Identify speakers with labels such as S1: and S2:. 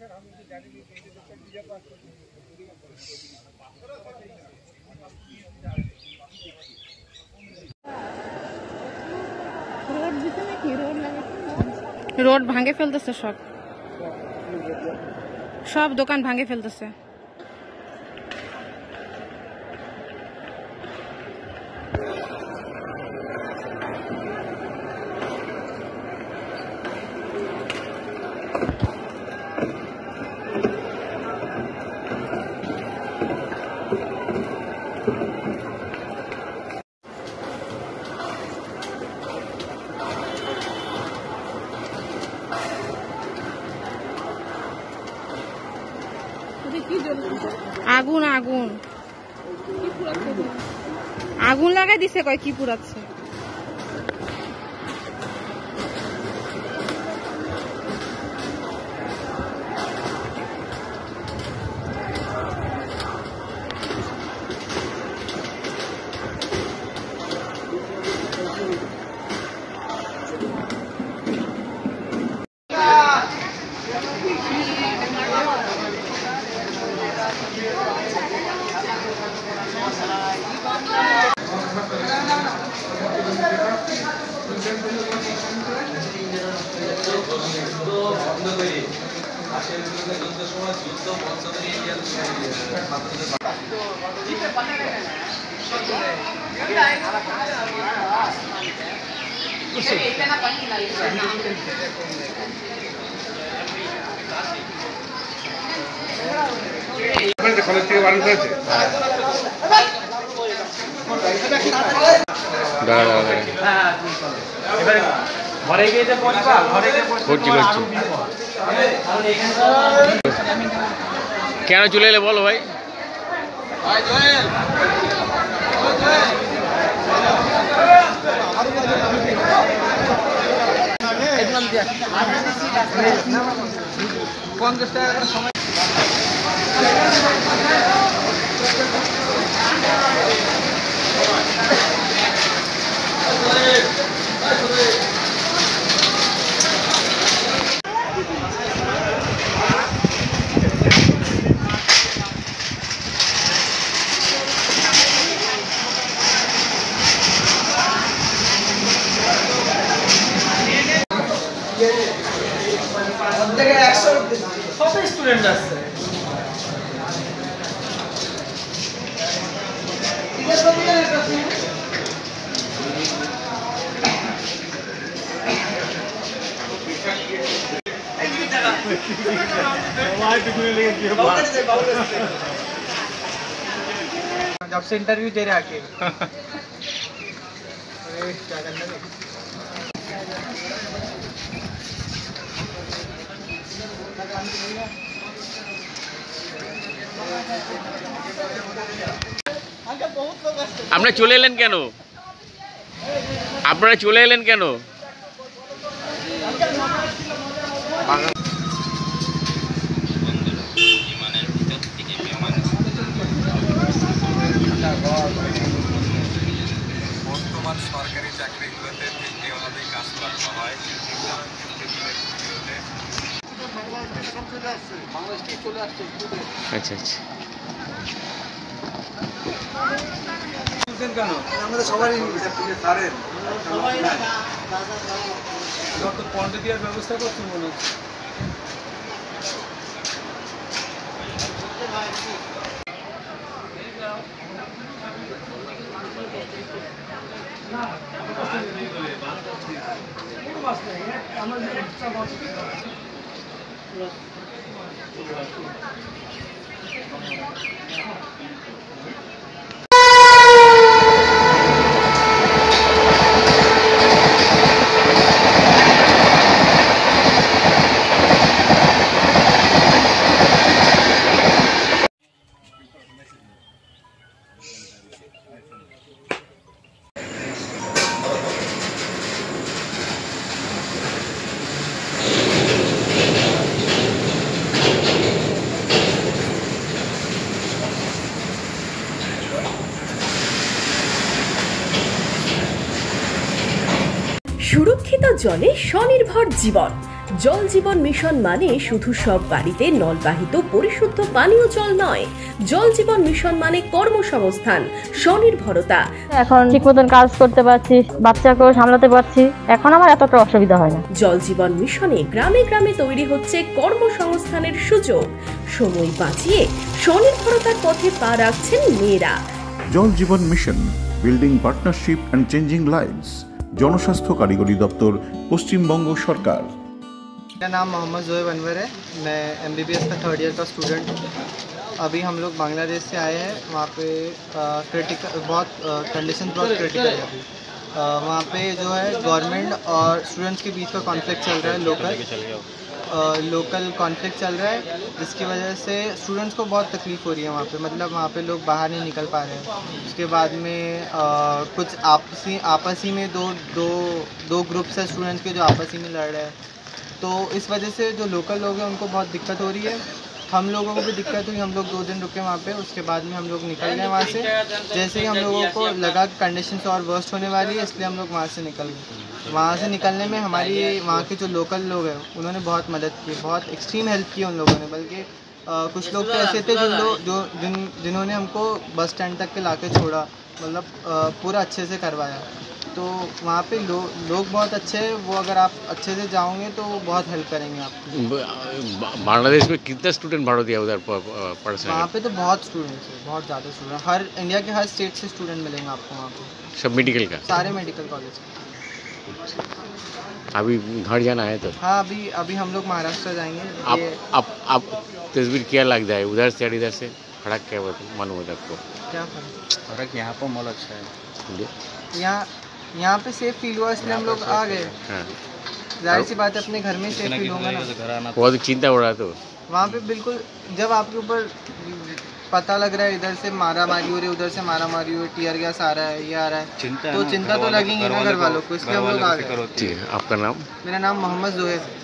S1: Road ভাঙে ফেলতেছে, সব দোকান ভাঙে ফেলতেছে। আগুন আগুন আগুন লাগাই দিছে, কয় কি পুরাচ্ছে।
S2: কেন চলে এলে বলো ভাই?
S3: স্টুডেন্ট আছে। जब से इंटरव्यू दे रहे आके
S2: আপনারা চলে এলেন কেন? আপনারা চলে এলেন কেন?
S4: বর্তমান সরকারি চাকরিগুলোতে তিনটি অনুযায়ী কাজ করানো হয়।
S2: আচ্ছা আচ্ছা,
S3: কেন আমাদের সবারই পন্ড দেওয়ার ব্যবস্থা করছি মনে হচ্ছে।
S5: সুরক্ষিত জলে স্বনির্ভর জীবন, জল জীবন মিশন মানে শুধু সব বাড়িতে নলবাহিত পরিশুদ্ধ পানীয় জল নয়, জল জীবন মিশন মানে কর্মসংস্থান, স্বনির্ভরতা।
S6: এখন ঠিক মতন কাজ করতে পারছি, বাচ্চাকেও সামলাতে পারছি, এখন আমার এতটা অসুবিধা হয় না।
S5: জল জীবন মিশনে গ্রামে গ্রামে তৈরি হচ্ছে কর্মসংস্থানের সুযোগ, সময় বাঁচিয়ে স্বনির্ভরতার পথে পা রাখছেন মেয়েরা।
S7: Jal Jeevan mission, building partnership and changing lives, জনস্বাস্থ্য কারিগরি দপ্তর, পশ্চিমবঙ্গ সরকার।
S3: मेरा नाम मोहम्मद जोएब अनवर है। मैं MBBS का 3rd ईयर का स्टूडेंट हूँ। अभी हम लोग बांग्लादेश से आए हैं। वहाँ पे क्रिटिकल बहुत कंडीशन बहुत क्रिटिकल है अभी। वहाँ पे जो है गवर्नमेंट और स्टूडेंट्स के बीच का कॉन्फ्लिक्ट चल रहा है, लोकल कॉन्फ्लिक्ट चल रहा है, जिसकी वजह से स्टूडेंट्स को बहुत तकलीफ़ हो रही है वहाँ पे। मतलब वहाँ पे लोग बाहर नहीं निकल पा रहे हैं। उसके बाद में कुछ आपसी में दो ग्रुप्स है स्टूडेंट्स के जो आपसी में लड़ रहे हैं। तो इस वजह से जो लोकल लोग हैं उनको बहुत दिक्कत हो रही है। हम लोगों को भी दिक्कत हुई। हम लोग 2 दिन रुके वहाँ पे। उसके बाद में हम लोग निकल गए वहाँ से। जैसे ही हम लोगों को लगा कंडीशंस और वर्स्ट होने वाली है, इसलिए हम लोग वहाँ से निकल गए। वहाँ से निकलने में हमारी वहाँ के जो लोकल लोग हैं उन्होंने बहुत मदद की, बहुत एक्सट्रीम हेल्प की उन लोगों ने। बल्कि कुछ लोग तो ऐसे थे जिन्होंने हमको बस स्टैंड तक के ला के छोड़ा, मतलब पूरा अच्छे से करवाया। तो वहाँ पे लोग बहुत अच्छे हैं। वो अगर आप अच्छे से जाओगे तो वो बहुत हेल्प करेंगे आपको।
S2: बांग्लादेश में कितना स्टूडेंट भारतीय उधर पढ़ रहे
S3: वहाँ
S2: हैं?
S3: पे तो बहुत स्टूडेंट्स हैं, बहुत ज़्यादा स्टूडेंट। हर इंडिया के हर स्टेट से स्टूडेंट मिलेंगे आपको वहाँ पे,
S2: सब मेडिकल का?
S3: सारे मेडिकल कॉलेज।
S2: अभी घर जाना है तो?
S3: हाँ, अभी हम लोग महाराष्ट्र जाएंगे।
S2: आप तस्वीर क्या लगता है उधर से और इधर से फर्क क्या मालूम होता है आपको?
S3: क्या
S4: फर्क यहाँ पर मॉल अच्छा है।
S3: यहाँ पे सेफ फील हुआ, इसलिए हम लोग आ गए।
S2: हाँ,
S3: जाहिर सी बात है, अपने घर में सेफ फील होगा ना।
S2: बहुत चिंता हो रहा तो
S3: वहाँ पे बिल्कुल जब आपके ऊपर पता लग रहा है इधर से मारा मारी हो रही है, उधर से मारा मारी हो रही है, टीयर गैस आ रहा है, ये आ रहा है, तो चिंता तो लगेंगी ना घर वालों को, इसलिए हम लोग आ गए।
S2: ठीक है। आपका नाम?
S3: मेरा नाम मोहम्मद जोहेब है।